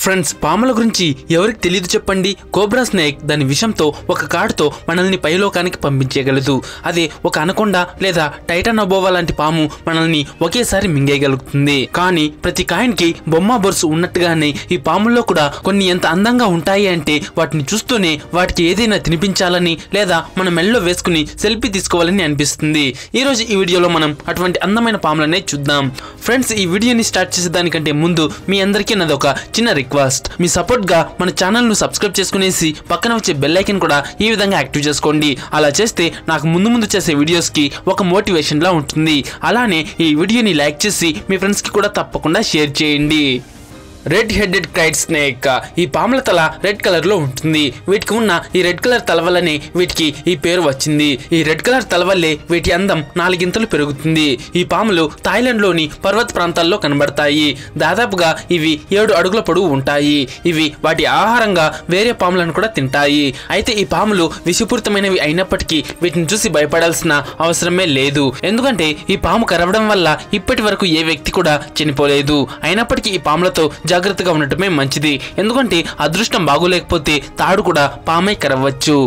Friends, పాముల గురించి ఎవరికి తెలియదు చెప్పండి. కోబ్రా స్నేక్ దాని విషంతో ఒక కాటుతో మనల్ని పైలోకానికి పంపించగలదు. అదే ఒక అనకొండ లేదా టైటాన్ అబోవా లాంటి పాము మనల్ని ఒకేసారి మింగేయగలుగుతుంది. కానీ ప్రతి కాయిన్కి బొమ్మ బొరుసు ఉన్నట్టుగానే ఈ పాముల్లో కూడా కొన్ని ఎంత అందంగా ఉంటాయి అంటే వాటిని చూస్తూనే వాటికి ఏదైనా తినిపించాలని లేదా మన మెళ్ళలో వేసుకుని సెల్ఫీ తీసుకోవాలని అనిపిస్తుంది. ఈ రోజు ఈ వీడియోలో మనం అటువంటి అందమైన పాములనే చూద్దాం. ఫ్రెండ్స్, ఈ వీడియోని స్టార్ట్ చేసేదానికంటే ముందు మీ అందరికీ నాది ఒక చిన్న రిక్వెస్ట్. మీ సపోర్ట్ గా మన ఛానల్ ను సబ్స్క్రైబ్ చేసుకునేసి పక్కన వచ్చే బెల్ ఐకాన్ కూడా ఈ విధంగా యాక్టివ్ చేసుకోండి. అలా చేస్తే నాకు ముందు చేసే వీడియోస్ కి ఒక మోటివేషన్ లా ఉంటుంది. అలానే ఈ వీడియోని లైక్ చేసి మీ ఫ్రెండ్స్ కి కూడా తప్పకుండా షేర్ చేయండి. Red headed krait snake. ఈ పాముల తల రెడ్ కలర్ లో ఉంటుంది. వీటికి ఉన్న ఈ రెడ్ కలర్ తల వల్లనే వీటికి ఈ పేరు వచ్చింది. ఈ రెడ్ కలర్ తల వల్లే వీటి అందం 4 గింతలు పెరుగుతుంది. ఈ పాములు థాయిలాండ్ లోని పర్వత ప్రాంతాల్లో కనబడతాయి. దాదాపుగా ఇవి 7 అడుగుల పొడవు ఉంటాయి. ఇవి వాటి ఆహారంగా వేరే పాములను కూడా తింటాయి. అయితే ఈ పాములు విషపూరితమైనవి అయినప్పటికీ వీటిని చూసి భయపడాల్సిన అవసరమే లేదు. ఎందుకంటే ఈ పాము కరవడం వల్ల ఇప్పటి వరకు ఏ వ్యక్తి కూడా చనిపోలేదు. అయినప్పటికీ ఈ పాములతో జాగ్రత్తగా ఉండటమే మంచిది. ఎందుకంటే అదృష్టం బాగోలేకపోతే తాడు కూడా పామై కరవచ్చు.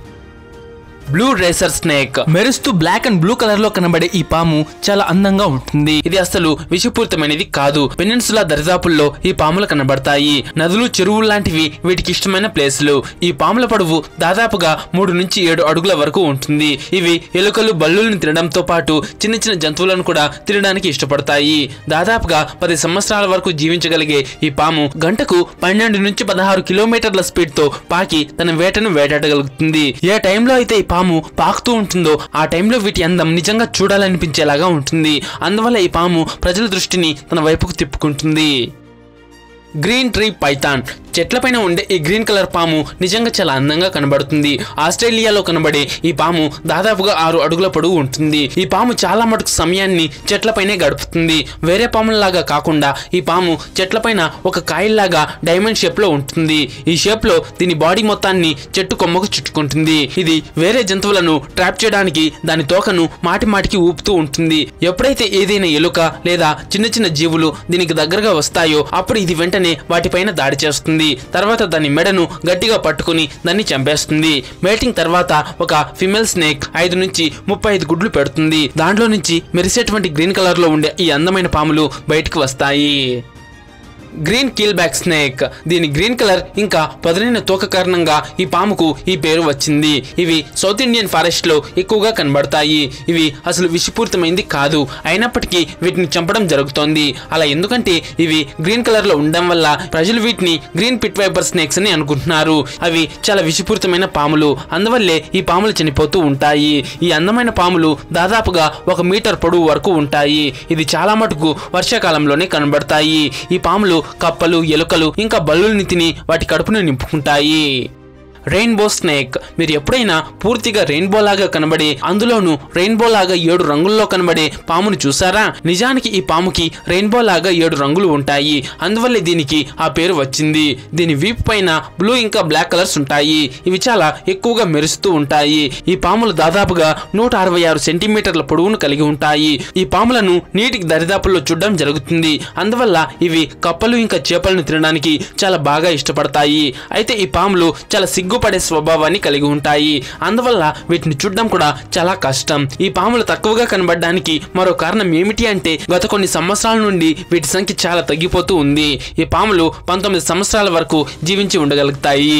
Blue racer snake. మెరుస్తూ బ్లాక్ అండ్ బ్లూ కలర్ లో కనబడే ఈ పాము చాలా అందంగా ఉంటుంది. ఇది అసలు విషపూరితమైనది కాదు. పెనిన్సులా దరిదాపుల్లో ఈ పాములు కనబడతాయి. నదులు, చెరువులు లాంటివి వీటికి ఇష్టమైన ప్లేసులు. ఈ పాముల పొడవు దాదాపుగా 3 నుంచి 7 అడుగుల వరకు ఉంటుంది. ఇవి ఎలుకలు, బల్లుల్ని తినడంతో పాటు చిన్న చిన్న జంతువులను కూడా తినడానికి ఇష్టపడతాయి. దాదాపుగా 10 సంవత్సరాల వరకు జీవించగలిగే ఈ పాము గంటకు 12 నుంచి 16 కిలోమీటర్ల స్పీడ్ తో పాకి తన వేటను వేటాడగలుగుతుంది. ఏ టైంలో అయితే పాము పాకుతూ ఉంటుందో ఆ టైంలో వీటి అందం నిజంగా చూడాలనిపించేలాగా ఉంటుంది. అందువల్ల ఈ పాము ప్రజల దృష్టిని తన వైపుకు తిప్పుకుంటుంది. Green tree python. చెట్లపైన ఉండే ఈ గ్రీన్ కలర్ పాము నిజంగా చాలా అందంగా కనబడుతుంది. ఆస్ట్రేలియాలో కనబడే ఈ పాము దాదాపుగా 6 అడుగుల పొడవు ఉంటుంది. ఈ పాము చాలా మటుకు సమయాన్ని చెట్లపైనే గడుపుతుంది. వేరే పాములలాగా కాకుండా ఈ పాము చెట్లపైన ఒక కాయల్లాగా డైమండ్ షేప్ లో ఉంటుంది. ఈ షేప్ లో దీని బాడీ మొత్తాన్ని చెట్టు కొమ్మకు చుట్టుకుంటుంది. ఇది వేరే జంతువులను ట్రాప్ చేయడానికి దాని తోకను మాటికి ఊపుతూ ఉంటుంది. ఎప్పుడైతే ఏదైనా ఎలుక లేదా చిన్న చిన్న జీవులు దీనికి దగ్గరగా వస్తాయో అప్పుడు ఇది వెంటనే వాటిపైన దాడి చేస్తుంది. తర్వాత దాని మెడను గట్టిగా పట్టుకుని దాన్ని చంపేస్తుంది. మేటింగ్ తర్వాత ఒక ఫిమేల్ స్నేక్ 5 నుంచి 35 గుడ్లు పెడుతుంది. దాంట్లో నుంచి మెరిసేటువంటి గ్రీన్ కలర్ లో ఉండే ఈ అందమైన పాములు బయటకు వస్తాయి. Green keelback snake. దీని గ్రీన్ కలర్ ఇంకా పదునైన తోక కారణంగా ఈ పాముకు ఈ పేరు వచ్చింది. ఇవి సౌత్ ఇండియన్ ఫారెస్ట్ లో ఎక్కువగా కనబడతాయి. ఇవి అసలు విషపూరితమైంది కాదు. అయినప్పటికీ వీటిని చంపడం జరుగుతోంది. అలా ఎందుకంటే ఇవి గ్రీన్ కలర్ లో ఉండడం వల్ల ప్రజలు వీటిని గ్రీన్ పిట్ వైపర్ స్నేక్స్ అని అనుకుంటున్నారు. అవి చాలా విషపూరితమైన పాములు. అందువల్లే ఈ పాములు చనిపోతూ ఉంటాయి. ఈ అందమైన పాములు దాదాపుగా 1 మీటర్ పొడవు వరకు ఉంటాయి. ఇది చాలా మటుకు వర్షాకాలంలోనే కనబడతాయి. ఈ పాములు కప్పలు, ఎలుకలు ఇంకా బల్లుల్ని తిని వాటి కడుపును నింపుకుంటాయి. Rainbow snake. మీరు ఎప్పుడైనా పూర్తిగా రెయిన్బో లాగా కనబడే, అందులోనూ రెయిన్బో లాగా 7 రంగుల్లో కనబడే పామును చూసారా? నిజానికి ఈ పాముకి రెయిన్బో లాగా 7 రంగులు ఉంటాయి. అందువల్లే దీనికి ఆ పేరు వచ్చింది. దీని వీపు పైన బ్లూ ఇంకా బ్లాక్ కలర్స్ ఉంటాయి. ఇవి చాలా ఎక్కువగా మెరుస్తూ ఉంటాయి. ఈ పాములు దాదాపుగా 166 సెంటీమీటర్ల పొడవును కలిగి ఉంటాయి. ఈ పాములను నీటికి దరిదాపుల్లో చూడడం జరుగుతుంది. అందువల్ల ఇవి కప్పలు ఇంకా చేపలను తినడానికి చాలా బాగా ఇష్టపడతాయి. అయితే ఈ పాములు చాలా పడే స్వభావాన్ని కలిగి ఉంటాయి. అందువల్ల వీటిని చూడడం కూడా చాలా కష్టం. ఈ పాములు తక్కువగా కనబడడానికి మరో కారణం ఏమిటి అంటే గత కొన్ని సంవత్సరాల నుండి వీటి సంఖ్య చాలా తగ్గిపోతూ ఉంది. ఈ పాములు 19 సంవత్సరాల వరకు జీవించి ఉండగలుగుతాయి.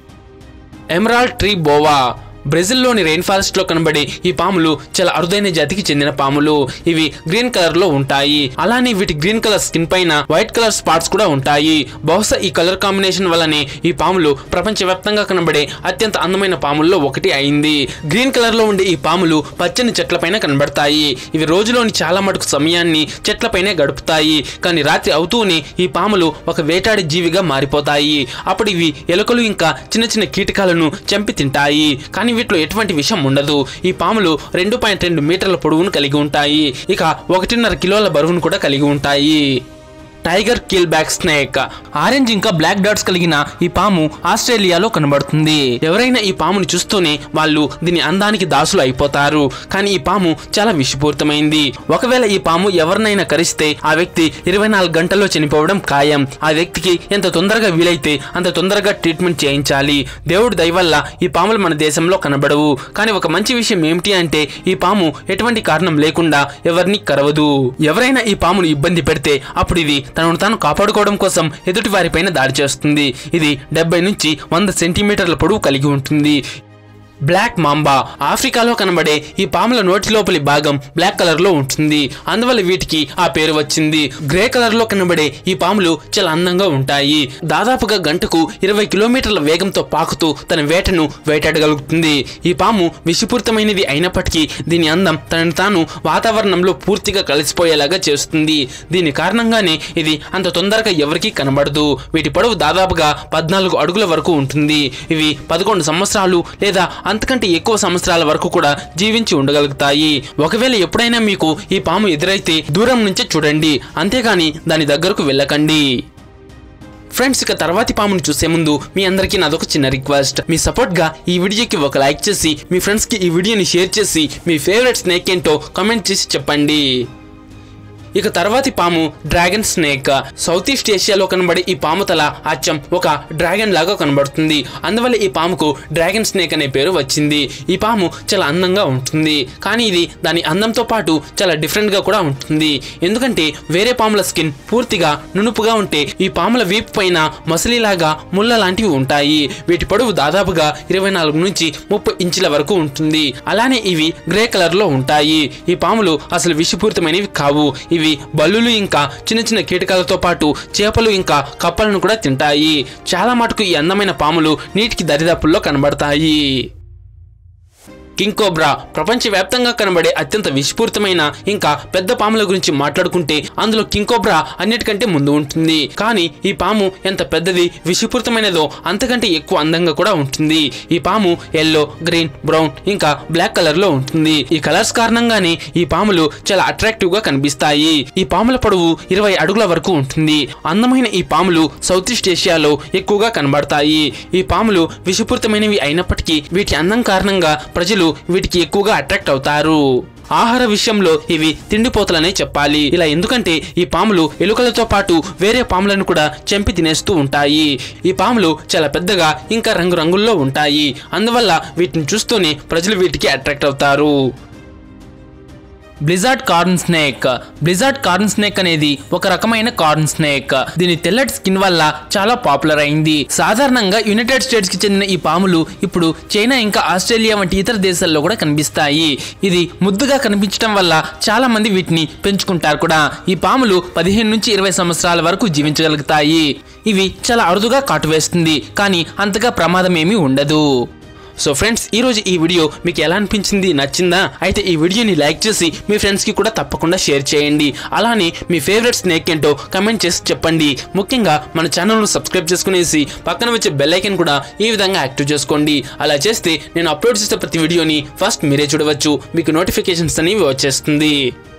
Emerald tree boa. బ్రెజిల్లోని రెయిన్ ఫారెస్ట్ లో కనబడే ఈ పాములు చాలా అరుదైన జాతికి చెందిన పాములు. ఇవి గ్రీన్ కలర్ లో ఉంటాయి. అలానే వీటి గ్రీన్ కలర్ స్కిన్ పైన వైట్ కలర్ స్పాట్స్ కూడా ఉంటాయి. బహుశా ఈ కలర్ కాంబినేషన్ వల్లనే ఈ పాములు ప్రపంచవ్యాప్తంగా కనబడే అత్యంత అందమైన పాముల్లో ఒకటి అయింది. గ్రీన్ కలర్ లో ఉండే ఈ పాములు పచ్చని చెట్లపైన కనబడతాయి. ఇవి రోజులోని చాలా మటుకు సమయాన్ని చెట్లపైనే గడుపుతాయి. కానీ రాత్రి అవుతూనే ఈ పాములు ఒక వేటాడి జీవిగా మారిపోతాయి. అప్పుడు ఇవి ఎలుకలు ఇంకా చిన్న చిన్న కీటకాలను చంపి తింటాయి. కానీ వీటిలో ఎటువంటి విషం ఉండదు. ఈ పాములు 2.2 మీటర్ల పొడవును కలిగి ఉంటాయి. ఇక 1.5 కిలోల బరువును కూడా కలిగి ఉంటాయి. Tiger keelback snake. Orange ఇంకా బ్లాక్ డాట్స్ కలిగిన ఈ పాము ఆస్ట్రేలియాలో కనబడుతుంది. ఎవరైనా ఈ పాముని చూస్తూనే వాళ్ళు దీని అందానికి దాసులు అయిపోతారు. కానీ ఈ పాము చాలా విషపూరితమైంది. ఒకవేళ ఈ పాము ఎవరినైనా కరిస్తే ఆ వ్యక్తి 24 గంటల్లో చనిపోవడం ఖాయం. ఆ వ్యక్తికి ఎంత తొందరగా వీలైతే అంత తొందరగా ట్రీట్మెంట్ చేయించాలి. దేవుడి దయ వల్ల ఈ పాములు మన దేశంలో కనబడవు. కానీ ఒక మంచి విషయం ఏమిటి అంటే ఈ పాము ఎటువంటి కారణం లేకుండా ఎవరిని కరవదు. ఎవరైనా ఈ పామును ఇబ్బంది పెడితే అప్పుడు ఇది తనను తాను కాపాడుకోవడం కోసం ఎదుటి వారిపైన దాడి చేస్తుంది. ఇది 70 నుంచి 100 సెంటీమీటర్ల పొడవు కలిగి ఉంటుంది. Black mamba. ఆఫ్రికాలో కనబడే ఈ పాముల నోటి లోపలి భాగం బ్లాక్ కలర్ లో ఉంటుంది. అందువల్ల వీటికి ఆ పేరు వచ్చింది. గ్రే కలర్ లో కనబడే ఈ పాములు చాలా అందంగా ఉంటాయి. దాదాపుగా గంటకు 20 కిలోమీటర్ల వేగంతో పాకుతూ తన వేటను వేటాడగలుగుతుంది. ఈ పాము విషపూరితమైనది అయినప్పటికీ దీని అందం తనను తాను వాతావరణంలో పూర్తిగా కలిసిపోయేలాగా చేస్తుంది. దీని కారణంగానే ఇది అంత తొందరగా ఎవరికీ కనబడదు. వీటి పొడవు దాదాపుగా 14 అడుగుల వరకు ఉంటుంది. ఇవి 11 సంవత్సరాలు లేదా అంతకంటే ఎక్కువ సంవత్సరాల వరకు కూడా జీవించి ఉండగలుగుతాయి. ఒకవేళ ఎప్పుడైనా మీకు ఈ పాము ఎదురైతే దూరం నుంచే చూడండి, అంతేగాని దాని దగ్గరకు వెళ్ళకండి. ఫ్రెండ్స్, ఇక తర్వాతి పామును చూసే ముందు మీ అందరికీ నాదొక చిన్న రిక్వెస్ట్. మీ సపోర్ట్ గా ఈ వీడియోకి ఒక లైక్ చేసి మీ ఫ్రెండ్స్ కి ఈ వీడియోని షేర్ చేసి మీ ఫేవరెట్ స్నేక్ ఏంటో కామెంట్ చేసి చెప్పండి. ఇక తర్వాతి పాము డ్రాగన్ స్నేక్. సౌత్ ఈస్ట్ ఏషియాలో కనబడే ఈ పాము తల అచ్చం ఒక డ్రాగన్ లాగా కనబడుతుంది. అందువల్ల ఈ పాముకు డ్రాగన్ స్నేక్ అనే పేరు వచ్చింది. ఈ పాము చాలా అందంగా ఉంటుంది. కానీ ఇది దాని అందంతో పాటు చాలా డిఫరెంట్ గా కూడా ఉంటుంది. ఎందుకంటే వేరే పాముల స్కిన్ పూర్తిగా నునుపుగా ఉంటే ఈ పాముల వీపు పైన మసిలిలాగా ముళ్ళ లాంటివి ఉంటాయి. వీటి పొడవు దాదాపుగా 24 నుంచి 30 ఇంచుల వరకు ఉంటుంది. అలానే ఇవి గ్రే కలర్ లో ఉంటాయి. ఈ పాములు అసలు విషపూరితమైనవి కావు. ఇవి బల్లులు ఇంకా చిన్న చిన్న కీటకాలతో పాటు చేపలు ఇంకా కప్పలను కూడా తింటాయి. చాలా మటుకు ఈ అందమైన పాములు నీటికి దరిదాపుల్లో కనబడతాయి. King cobra. ప్రపంచవ్యాప్తంగా కనబడే అత్యంత విషపూరితమైన ఇంకా పెద్ద పాముల గురించి మాట్లాడుకుంటే అందులో కింగ్ కోబ్రా అన్నిటికంటే ముందు ఉంటుంది. కానీ ఈ పాము ఎంత పెద్దది విషపూరితమైనదో అంతకంటే ఎక్కువ అందంగా కూడా ఉంటుంది. ఈ పాము ఎల్లో, గ్రీన్, బ్రౌన్ ఇంకా బ్లాక్ కలర్ లో ఉంటుంది. ఈ కలర్స్ కారణంగానే ఈ పాములు చాలా అట్రాక్టివ్ గా కనిపిస్తాయి. ఈ పాముల పొడవు 20 అడుగుల వరకు ఉంటుంది. అందమైన ఈ పాములు సౌత్ ఈస్ట్ ఏషియాలో ఎక్కువగా కనబడతాయి. ఈ పాములు విషపూరితమైనవి అయినప్పటికీ వీటి అందం కారణంగా ప్రజలు వీటికి ఎక్కువగా అట్రాక్ట్ అవుతారు. ఆహార విషయంలో ఇవి తిండిపోతలనే చెప్పాలి. ఇలా ఎందుకంటే ఈ పాములు ఎలుకలతో పాటు వేరే పాములను కూడా చంపి తినేస్తూ ఉంటాయి. ఈ పాములు చాలా పెద్దగా ఇంకా రంగురంగుల్లో ఉంటాయి. అందువల్ల వీటిని చూస్తూనే ప్రజలు వీటికి అట్రాక్ట్ అవుతారు. Blizzard corn snake. Blizzard corn snake అనేది ఒక రకమైన కార్న్ స్నేక్. దీని తెల్లటి స్కిన్ వల్ల చాలా పాపులర్ అయింది. సాధారణంగా యునైటెడ్ స్టేట్స్ కి చెందిన ఈ పాములు ఇప్పుడు చైనా ఇంకా ఆస్ట్రేలియా వంటి ఇతర దేశాల్లో కూడా కనిపిస్తాయి. ఇది ముద్దుగా కనిపించడం వల్ల చాలా మంది వీటిని పెంచుకుంటారు కూడా. ఈ పాములు 15 నుంచి 20 సంవత్సరాల వరకు జీవించగలుగుతాయి. ఇవి చాలా అరుదుగా కాటు వేస్తుంది, కానీ అంతగా ప్రమాదం ఏమీ ఉండదు. సో ఫ్రెండ్స్, ఈరోజు ఈ వీడియో మీకు ఎలా అనిపించింది? నచ్చిందా? అయితే ఈ వీడియోని లైక్ చేసి మీ ఫ్రెండ్స్కి కూడా తప్పకుండా షేర్ చేయండి. అలానే మీ ఫేవరెట్ స్నేక్ ఏంటో కమెంట్ చేసి చెప్పండి. ముఖ్యంగా మన ఛానల్ను సబ్స్క్రైబ్ చేసుకునేసి పక్కన వచ్చే బెల్ ఐకాన్ కూడా ఈ విధంగా యాక్టివ్ చేసుకోండి. అలా చేస్తే నేను అప్లోడ్ చేసే ప్రతి వీడియోని ఫస్ట్ మీరే చూడవచ్చు. మీకు నోటిఫికేషన్స్ అనేవి వచ్చేస్తుంది.